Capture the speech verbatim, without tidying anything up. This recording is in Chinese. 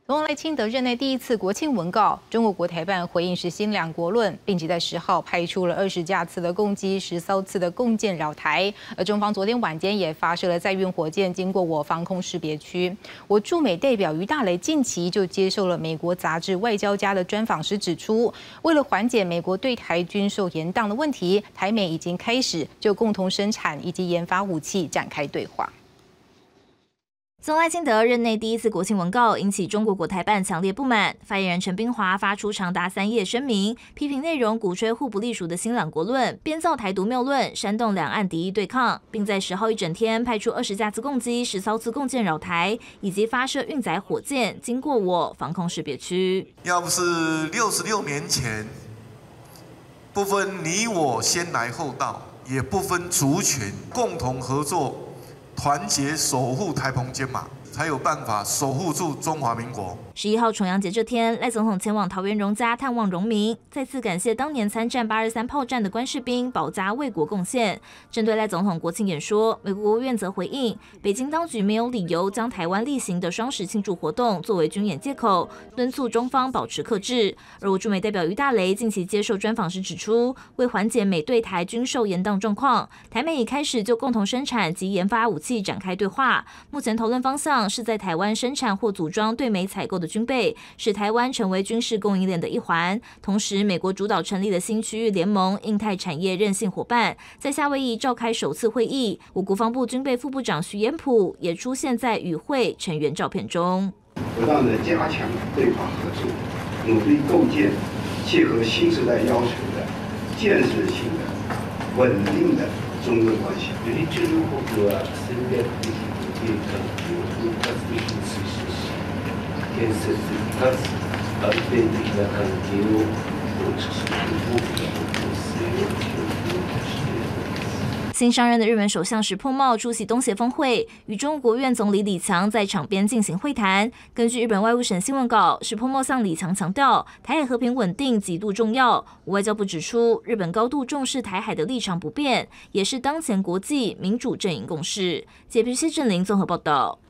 总统赖清德任内第一次国庆文告，中国国台办回应是新两国论，并且在十号派出了二十架次的共机、十艘次的共舰扰台。而中方昨天晚间也发射了载运火箭经过我防空识别区。我驻美代表于大雷近期就接受了美国杂志《外交家》的专访时指出，为了缓解美国对台军售延宕的问题，台美已经开始就共同生产以及研发武器展开对话。 总赖清德任内第一次国庆文告引起中国国台办强烈不满，发言人陈冰华发出长达三页声明，批评内容鼓吹互不隶属的新两国论，编造台独谬论，煽动两岸敌意对抗，并在十号一整天派出二十架次共机、十艘次共舰扰台，以及发射运载火箭经过我防空识别区。 要不是六十六年前，不分你我先来后到，也不分族群，共同合作。 团结守护台澎金马，才有办法守护住中华民国。 十一号重阳节这天，赖总统前往桃园荣家探望荣民，再次感谢当年参战八二三炮战的官士兵保家卫国贡献。针对赖总统国庆演说，美国国务院则回应，北京当局没有理由将台湾例行的双十庆祝活动作为军演借口，敦促中方保持克制。而我驻美代表于大雷近期接受专访时指出，为缓解美对台军售延宕状况，台美已开始就共同生产及研发武器展开对话。目前讨论方向是在台湾生产或组装对美采购的军备，使台湾成为军事供应链的一环。同时，美国主导成立的新区域联盟印太产业韧性伙伴，在夏威夷召开首次会议。我国防部军备副部长徐延甫也出现在与会成员照片中。 不断的加强对华合作，努力构建切合新时代要求的建设性的、稳定的中日关系。 建設的かつ安定的な関係を構築する大きな方向性を強調しています。 新上任的日本首相石破茂出席东协峰会，与中国国务院总理李强在场边进行会谈。根据日本外务省新闻稿，石破茂向李强强调，台海和平稳定极度重要。外交部指出，日本高度重视台海的立场不变，也是当前国际民主阵营共识。J P C 郑林综合报道。